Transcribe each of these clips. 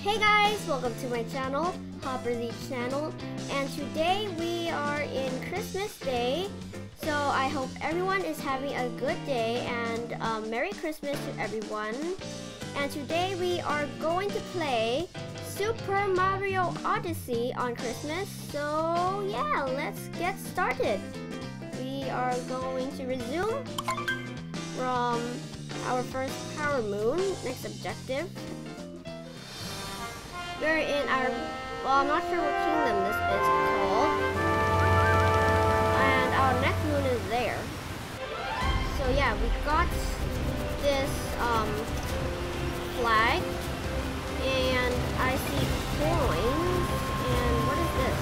Hey guys, welcome to my channel, Hopper Z channel, and today we are in Christmas Day, so I hope everyone is having a good day and Merry Christmas to everyone. And today we are going to play Super Mario Odyssey on Christmas, so yeah, let's get started. We are going to resume from our first Power Moon, next objective. We're in our, well, I'm not sure what kingdom this is called. And our next moon is there. So yeah, we got this flag. And I see coins. And what is this?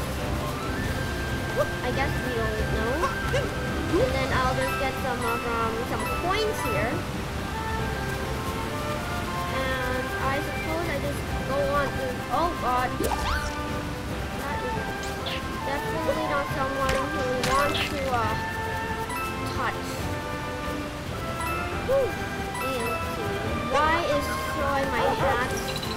I guess we don't know. And then I'll just get some coins here. And I suppose I just go on to, oh god. That is definitely not someone who wants to touch. Whew. And let's see. Why is Troy my hat?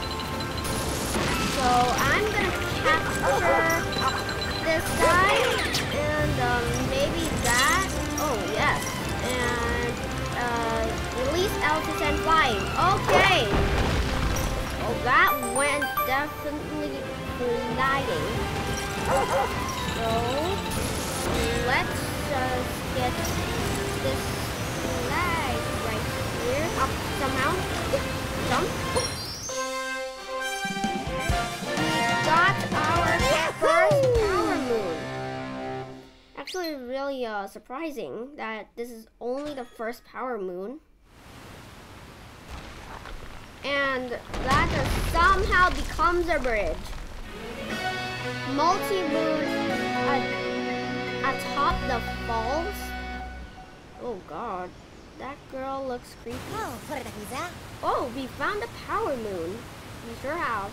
So I'm gonna capture this guy and maybe that. Oh yes. And release L to send flying. Okay. Oh, that went definitely flying. So let's just get this flag right here. Up somehow. Jump. We got our first Power Moon. Actually, really surprising that this is only the first Power Moon. And that just somehow becomes a bridge. Multi-moon atop the falls. Oh god, that girl looks creepy. Oh, we found a Power Moon. We sure have.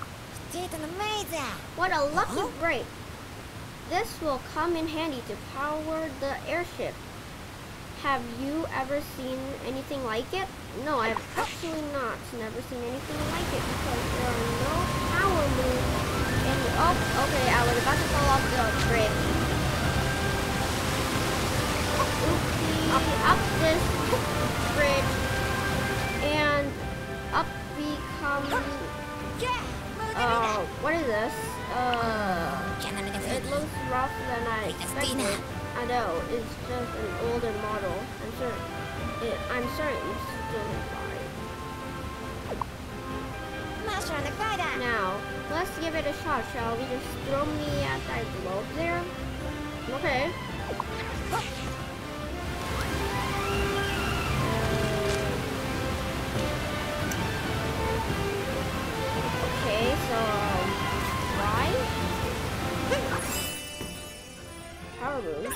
What a lucky break. This will come in handy to power the airship. Have you ever seen anything like it? No, I have actually not never seen anything like it because there are no Power Moons in the, oh, okay, I was about to fall off the bridge. Oopsie, up this bridge, and up we come, what is this? It looks rough than I expected. I know, it's just an older model. I'm certain it's still fine. Now, let's give it a shot, shall we? Just throw me at that globe there. Okay. Okay, so why? Power Moon.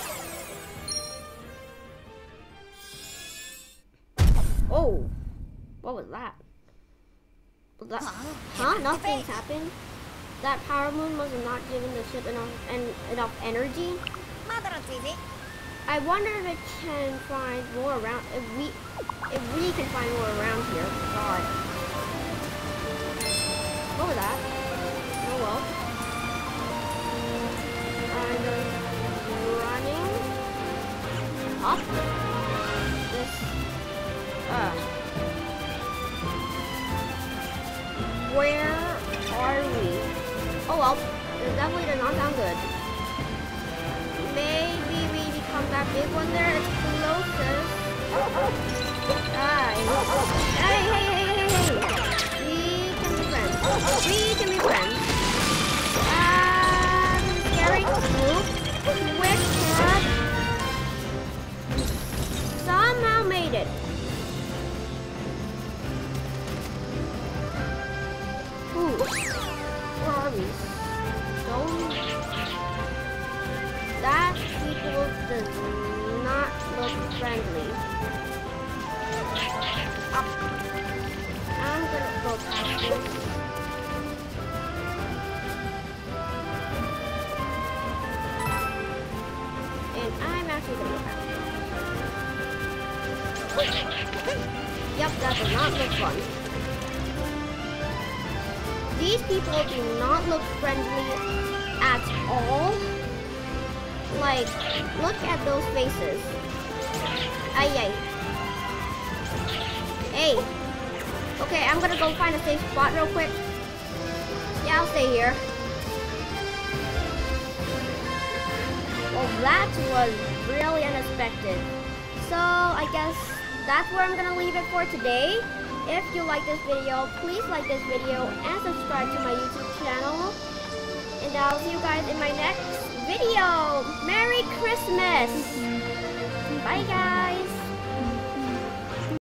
Oh, what was that? Was that? Huh? Nothing's happened. That Power Moon must have not given the ship enough energy. I wonder if it can find more around. If we can find more around here. God. What was that? Oh well. I'm just running up this. Where are we? Oh well, it definitely does not sound good. Maybe we become that big one there. It's closest. Hey. We can be friends. We can be friends. Scary group. Quick turn. Somehow made it. Ooh. Where are we? Don't. That people does not look friendly. Up. I'm gonna go past this. And I'm actually gonna go past this. Yep, that does not look fun. These people do not look friendly at all. Like, look at those faces. Ay. Hey. Okay, I'm gonna go find a safe spot real quick. Yeah, I'll stay here. Well, that was really unexpected. So, I guess that's where I'm gonna leave it for today. If you like this video, please like this video and subscribe to my YouTube channel. And I'll see you guys in my next video. Merry Christmas! Bye, guys!